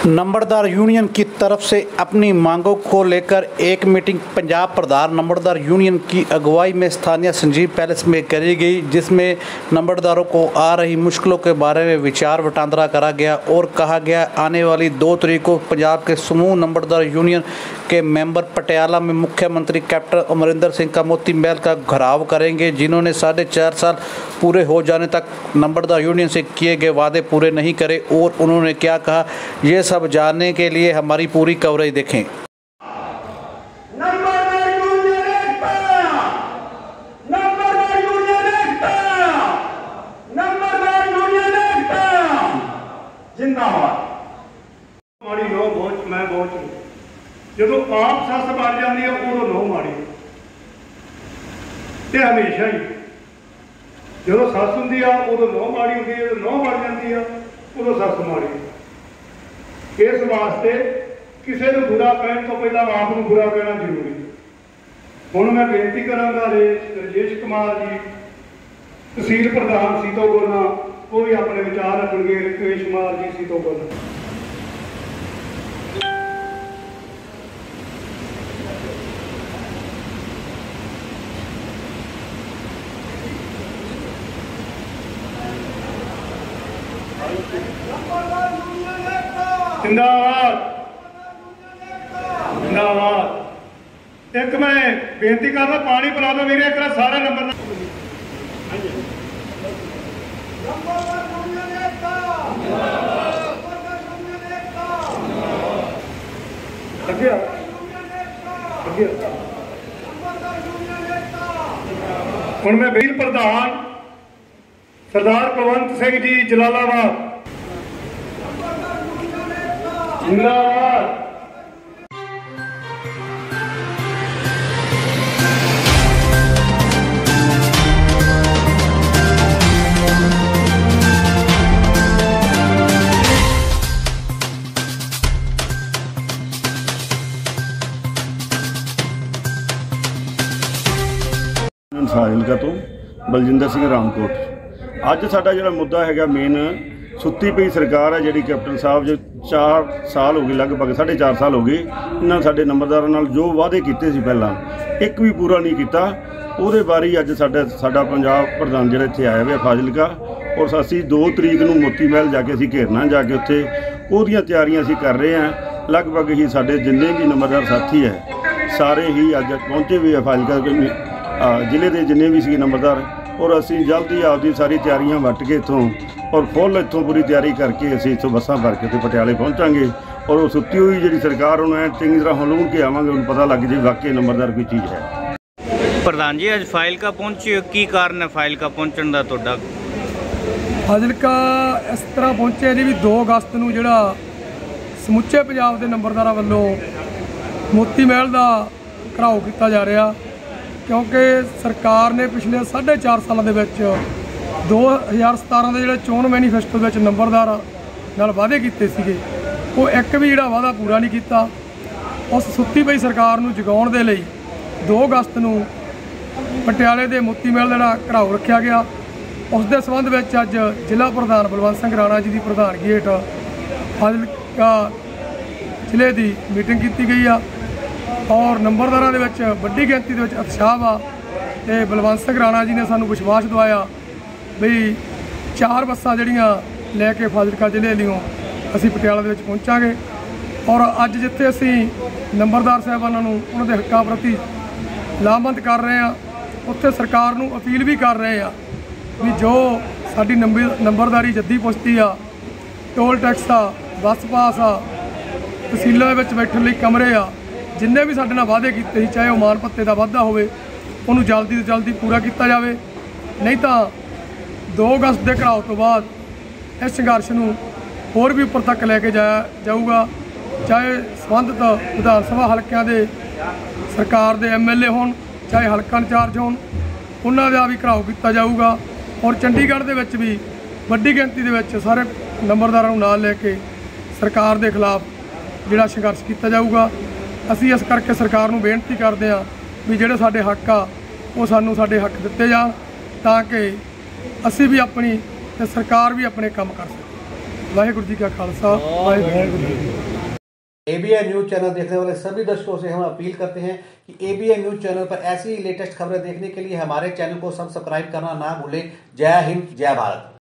नंबरदार union की तरफ से अपनी मांगों को लेकर एक मीटिंग पंजाब प्रधान नंबरदार यूनियन की अगुवाई में स्थानीय संजीव पैलेस में करी गई, जिसमें नंबरदारों को आ रही मुश्किलों के बारे में विचार वटांदरा करा गया और कहा गया आने वाली 2 तारीख को पंजाब के समूह नंबरदार यूनियन के मेंबर पटियाला में मुख्यमंत्री कैप्टन अमरिंदर सिंह का मोती महल का घेराव करेंगे, जिन्होंने 4.5 साल पूरे हो जाने तक नंबरदार यूनियन से किए गए वादे पूरे नहीं करे। और उन्होंने क्या कहा, ये सब जानने के लिए हमारी पूरी कवरेज देखें। जो आप सस बन जाती है उदों नौ माड़ी तो हमेशा ही जो सस होंगी उदों नौ माड़ी होंगी, जो नौ बन जाती है उदों सस माड़ी। इस वास्ते किसी को बुरा कहने तो पहला आप बुरा कहना जरूरी। हुण मैं बेनती करांगा राजेश कुमार जी तहसील प्रधान सीतो गोला, वो भी अपने विचार रखणगे। राकेश कुमार जी सीतो गोला। जिंदाबाद जिंदाबाद। एक मैं बेनती करना पानी पिला दो मेरे एक सारे नंबर हुण मैं वीर प्रधान सरदार कुलवंत सिंह जी जलालाबाद जिंदाबाद। फाजिलका तो बलजिंदर सिंह रामकोट। अज साडा जिहड़ा मुद्दा है मेन सुत्ती पई सरकार है जिहड़ी कैप्टन साहब जो 4 साल हो गए, लगभग 4.5 साल हो गए, इन्होंने साडे नंबरदारां नाल जो वादे कीते सी पहलां एक भी पूरा नहीं किया। उहदे बारे अज साडा पंजाब प्रधान जिहड़ा इत्थे आया हुआ फाजिलका, और असीं 2 तरीक नूं मोती महल जाके असीं घेरना जाके उत्थे उहदियां तैयारियां असीं कर रहे हैं। लगभग ही साडे जिन्ने भी नंबरदार साथी है सारे ही अज पहुंचे हुए फाजिलका जिले के जिन्ने भी सी नंबरदार, और असी जल्द ही आपकी सारी तैयारियां वट के इतों और फुल इतों पूरी तैयारी करके असी इतों बसा भर के पटियाले पहुँचांगे। और वो सुत्ती हुई जी सरकार उन्हें चंगी तरह हलून के आवांगे, उन्हें पता लग जाए वाकई नंबरदार कोई चीज़ है। प्रधान जी अज फाजिलका पहुंचे की कारण है फाजिलका पहुंचने का तुहाडा? फाजिलका इस तरह पहुंचे जी भी 2 अगस्त नूं जिहड़ा समुचे पंजाब के नंबरदारां वल्लों मोती महल का घराव किया जा रहा, क्योंकि सरकार ने पिछले 4.5 सालों के 2017 के जोड़े चोण मैनीफेस्टो में नंबरदार नाल वादे किए थे, वो एक भी जोड़ा वादा पूरा नहीं किया। उस सुत्ती पई सरकार नूं जगाउण दे लई 2 अगस्त नूं पटियाले के मोती महल का घराव रखा गया। उस दे संबंध में अज जिला प्रधान बलवंत सिंह राणा जी की प्रधानगी हेठ फाजिलका जिले की मीटिंग की गई आ, और नंबरदारां दे विच वड्डी गिणती दे विच उत्साह वा। ते बलवंत सिंह राणा जी ने सानूं विश्वास दिवाया भी 4 बसां जिहड़ियां लैके फाजिलका जिले लियों असीं पटियाला दे विच पहुंचांगे। और अज जिथे असीं नंबरदार साहिबानां नूं उन्हां दे हक्कां प्रति लामबंद कर रहे हैं, उत्थे सरकार नूं अपील भी कर रहे हैं भी जो साडी नंबरदारी जद्दी पुश्ती आ, टोल टैक्स आ, बस पास आ, तहसीलों दे विच बैठण लई कमरे आ, जिन्ने भी साडे नाल वादे कीते, चाहे वो मान भत्ते का वाधा होवे उन्होंने जल्दी तो जल्दी पूरा किया जाए, नहीं तो 2 अगस्त के घराव तो बाद इस संघर्ष नूं होर भी उपर तक लैके जाया जाऊगा। चाहे संबंधित विधान सभा हल्कों के सरकार के MLA होण, चाहे हल्का इंचार्ज होण, उन्हां दा भी घराव किया जाऊगा। और चंडीगढ़ दे विच भी वड्डी गिणती दे विच सारे नंबरदारां नूं नाल लैके सरकार के खिलाफ जिहड़ा संघर्ष किया जाऊगा। असी इस करके सरकार नूं बेनती करते हैं भी जिहड़े साडे हक आ वो सानूं साडे हक दिते जाण, ताकि असी भी अपनी ते सरकार भी अपने काम कर सके। वाहिगुरू जी का खालसा वाहिगुरू जी की फतेह। एबीएन न्यूज चैनल देखने वाले सभी दर्शकों से हम अपील करते हैं कि एबीएन न्यूज चैनल पर ऐसी ही लेटेस्ट खबरें देखने के लिए हमारे चैनल को सब्सक्राइब करना ना भूलें। जय हिंद, जय भारत।